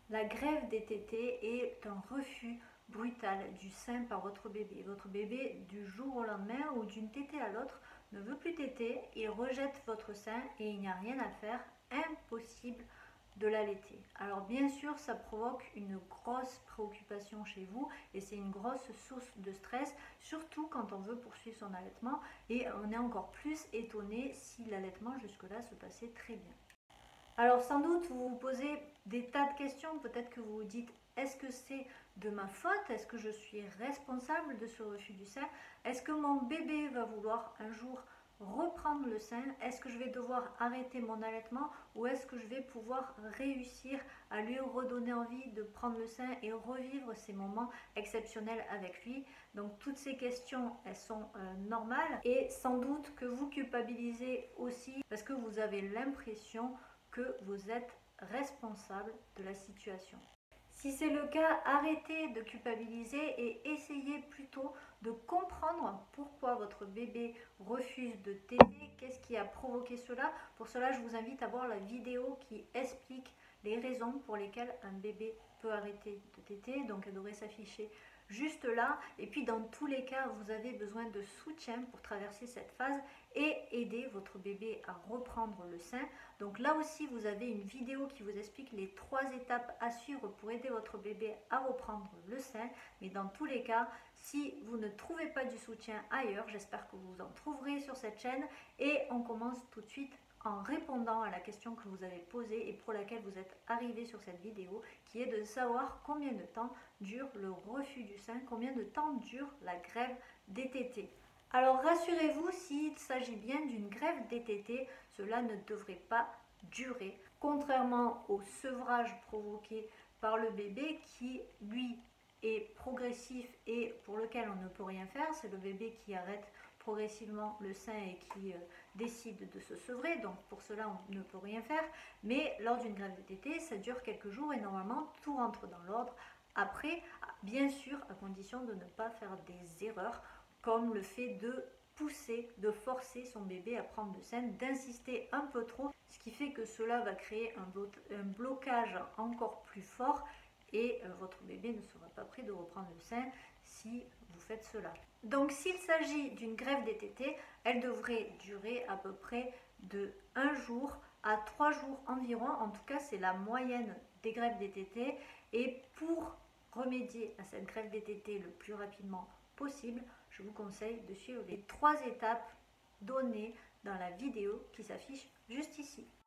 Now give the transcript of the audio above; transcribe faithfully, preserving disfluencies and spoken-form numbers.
La grève des tétés est un refus brutal du sein par votre bébé. Votre bébé, du jour au lendemain ou d'une tétée à l'autre, ne veut plus téter, il rejette votre sein et il n'y a rien à faire, impossible de l'allaiter. Alors bien sûr, ça provoque une grosse préoccupation chez vous et c'est une grosse source de stress, surtout quand on veut poursuivre son allaitement, et on est encore plus étonné si l'allaitement jusque-là se passait très bien. Alors sans doute vous vous posez des tas de questions, peut-être que vous vous dites: est-ce que c'est de ma faute? Est-ce que je suis responsable de ce refus du sein? Est-ce que mon bébé va vouloir un jour reprendre le sein? Est-ce que je vais devoir arrêter mon allaitement ou est-ce que je vais pouvoir réussir à lui redonner envie de prendre le sein et revivre ces moments exceptionnels avec lui? Donc toutes ces questions, elles sont euh, normales et sans doute que vous culpabilisez aussi parce que vous avez l'impression que vous êtes responsable de la situation. Si c'est le cas, arrêtez de culpabiliser et essayez plutôt de comprendre pourquoi votre bébé refuse de téter, qu'est-ce qui a provoqué cela. Pour cela, je vous invite à voir la vidéo qui explique les raisons pour lesquelles un bébé peut arrêter de téter, donc elle devrait s'afficher juste là. Et puis dans tous les cas, vous avez besoin de soutien pour traverser cette phase et aider votre bébé à reprendre le sein. Donc là aussi, vous avez une vidéo qui vous explique les trois étapes à suivre pour aider votre bébé à reprendre le sein. Mais dans tous les cas, si vous ne trouvez pas du soutien ailleurs, j'espère que vous en trouverez sur cette chaîne. Et on commence tout de suite en répondant à la question que vous avez posée et pour laquelle vous êtes arrivé sur cette vidéo, qui est de savoir combien de temps dure le refus du sein, combien de temps dure la grève des tétés. Alors rassurez-vous, s'il s'agit bien d'une grève des tétés, cela ne devrait pas durer, contrairement au sevrage provoqué par le bébé qui, lui, est progressif et pour lequel on ne peut rien faire. C'est le bébé qui arrête progressivement le sein et qui euh, décide de se sevrer, donc pour cela on ne peut rien faire. Mais lors d'une grève de tétés, ça dure quelques jours et normalement tout rentre dans l'ordre. Après, bien sûr, à condition de ne pas faire des erreurs, comme le fait de pousser, de forcer son bébé à prendre le sein, d'insister un peu trop, ce qui fait que cela va créer un, blo un blocage encore plus fort et euh, votre bébé ne sera pas prêt de reprendre le sein si vous faites cela. Donc s'il s'agit d'une grève des tétés, elle devrait durer à peu près de un jour à trois jours environ. En tout cas, c'est la moyenne des grèves des tétés. Et pour remédier à cette grève des tétés le plus rapidement possible, je vous conseille de suivre les trois étapes données dans la vidéo qui s'affiche juste ici.